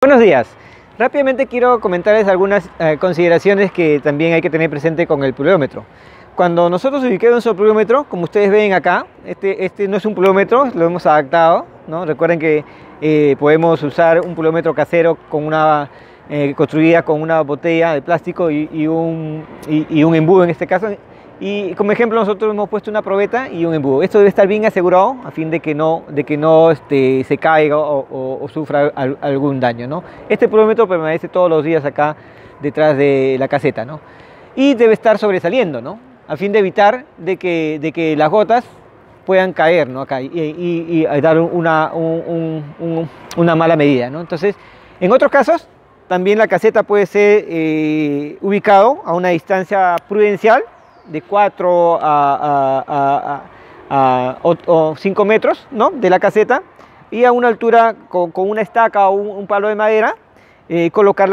Buenos días. Rápidamente quiero comentarles algunas consideraciones que también hay que tener presente con el pluviómetro. Cuando nosotros ubicamos nuestro pluviómetro, como ustedes ven acá, este no es un pluviómetro, lo hemos adaptado, ¿no? Recuerden que podemos usar un pluviómetro casero con construida con una botella de plástico y un embudo en este caso. Y como ejemplo nosotros hemos puesto una probeta y un embudo. Esto debe estar bien asegurado a fin de que no se caiga o sufra algún daño, ¿no? Este pluviómetro permanece todos los días acá detrás de la caseta, ¿no? Y debe estar sobresaliendo, ¿no? A fin de evitar de que las gotas puedan caer, ¿no? Acá y dar una mala medida, ¿no? Entonces, en otros casos, también la caseta puede ser ubicado a una distancia prudencial de 4 o 5 metros, ¿no? De la caseta, y a una altura con una estaca o un palo de madera, colocar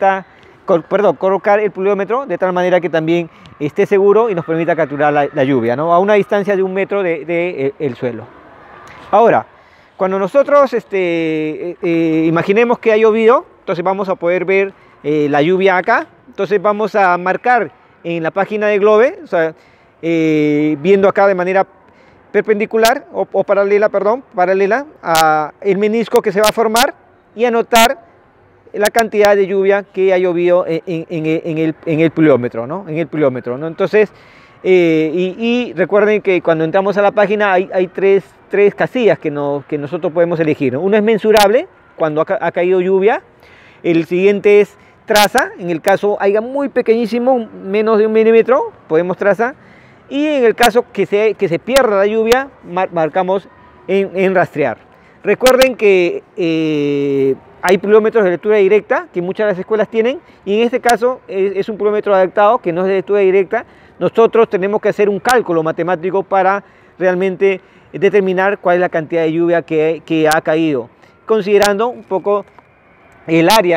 el pluviómetro de tal manera que también esté seguro y nos permita capturar la lluvia, ¿no? A una distancia de 1 metro del suelo. Ahora, cuando nosotros imaginemos que ha llovido, entonces vamos a poder ver la lluvia acá. Entonces vamos a marcar en la página de Globe, o sea, viendo acá de manera perpendicular o paralela, paralela a el menisco que se va a formar, y anotar la cantidad de lluvia que ha llovido en el pluviómetro, ¿no? En el pluviómetro, ¿no? Entonces, y recuerden que cuando entramos a la página hay tres casillas que nosotros podemos elegir, ¿no? Uno es mensurable, cuando ha caído lluvia. El siguiente es traza, en el caso haya muy pequeñísimo, menos de 1 milímetro, podemos traza. Y en el caso que se pierda la lluvia, marcamos en rastrear. Recuerden que hay pluviómetros de lectura directa que muchas de las escuelas tienen, y en este caso es un pluviómetro adaptado que no es de lectura directa. Nosotros tenemos que hacer un cálculo matemático para realmente determinar cuál es la cantidad de lluvia que ha caído, considerando un poco el área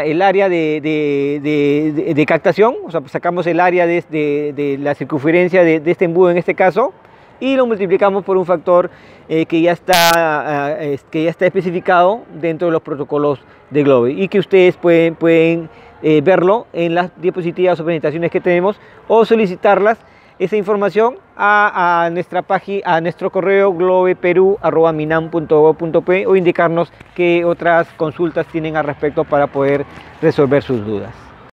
de captación. O sea, sacamos el área de la circunferencia de este embudo en este caso, y lo multiplicamos por un factor que ya está especificado dentro de los protocolos de Globe, y que ustedes pueden verlo en las diapositivas o presentaciones que tenemos, o solicitarlas, esa información, a nuestra página, a nuestro correo globeperu@minam.gov.pe, o indicarnos qué otras consultas tienen al respecto para poder resolver sus dudas.